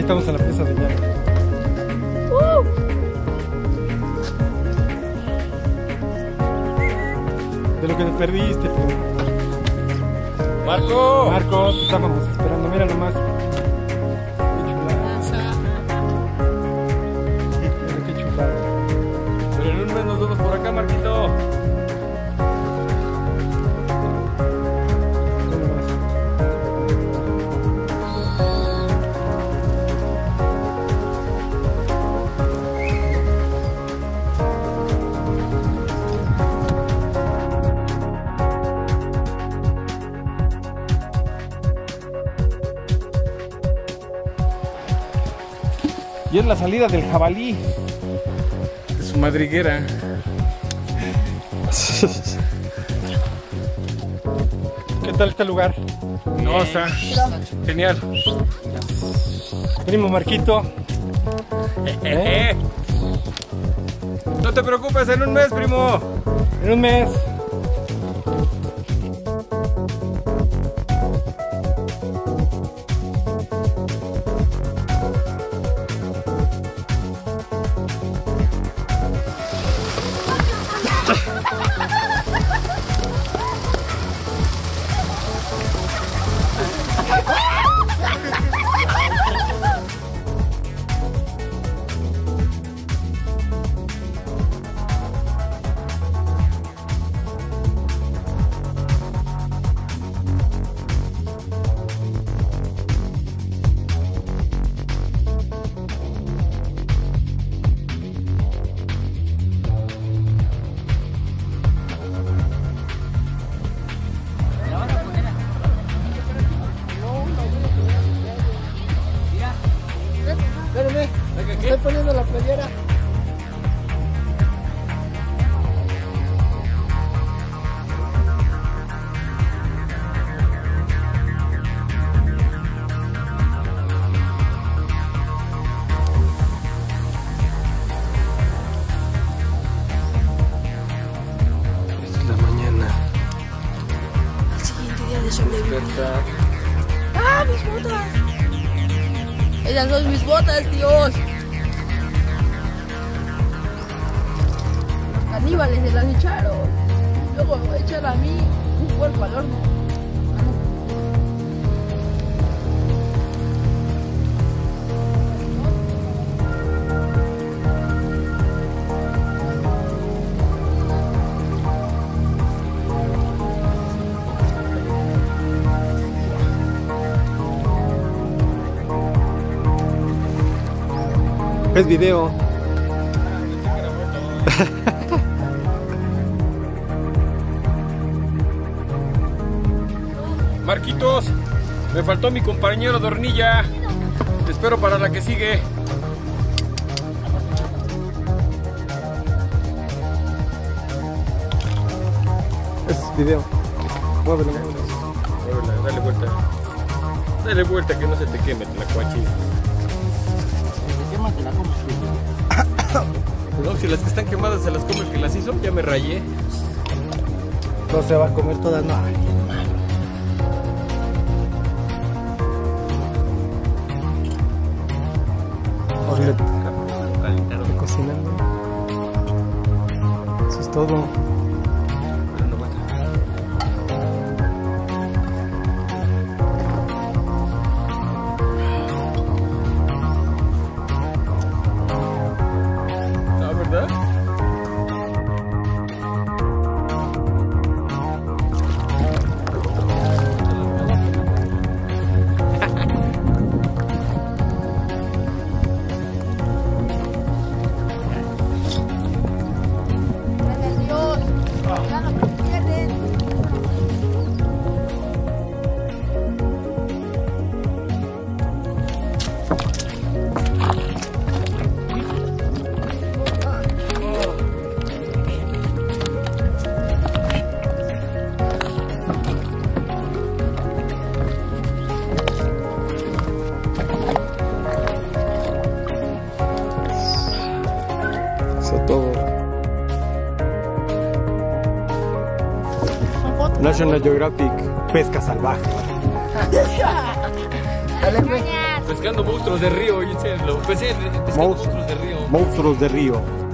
estamos en la presa de Llano. De lo que te perdiste, pues. ¡Marco! Marco, te estábamos esperando, mira nomás. Mira qué chulada. Pero en un mes nos vemos por acá, Marquito. Mira nomás. Y es la salida del jabalí de su madriguera. ¿Qué tal este lugar? No, está genial. Primo Marquito. No te preocupes, en un mes, primo. En un mes. Espérame, estoy poniendo la playera. Esta es la mañana. El siguiente día de sobrevivir. Despertar. ¡Ah, mis botas! Esas son mis botas, Dios. Los caníbales se las echaron. Luego me voy a echar a mí un cuerpo al horno. Es video. Marquitos, me faltó mi compañero de hornilla. Te espero para la que sigue. Es video. Muévelo, muévelo. Muévela, dale vuelta. Dale vuelta que no se te queme la cuachilla. No, si las que están quemadas se las come el que las hizo, ya me rayé. No se va a comer todas, no. Ahorita cocinando. Eso es todo. Pero no aguanta. Ah, ¿verdad? Gracias, Dios. Ya no me pierden. Eso es todo. Son fotos. National Geographic, pesca salvaje. Dale, Pescando monstruos de río, y pescando monstruos de río. Monstruos de río.